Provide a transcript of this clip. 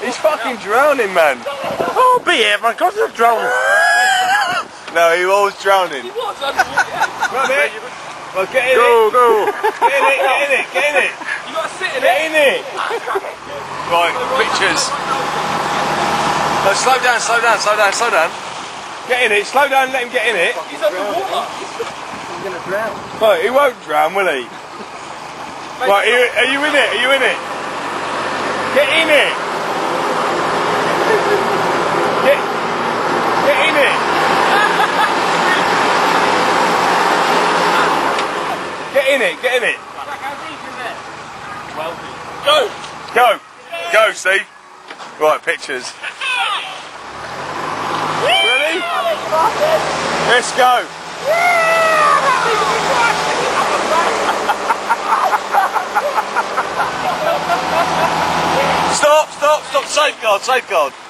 He's fucking drowning, man. Oh, be here, my God, I'm drowning. No, he was drowning. He was underwater. Grab it. Well, get in it. Go. Get in it, get in it, get in it. You got to sit in Get it. in it. Right, pictures. No, slow down, slow down, slow down, slow down. Get in it, slow down and let him get in it. He's underwater. He's going to drown. Well, he won't drown, will he? Right, are you in it? Are you in it? Get in it. Get in it. Get in it, get in it. Well, go. Go. Go, Steve. Right, pictures. Ready? Let's go. Stop, safeguard, safeguard.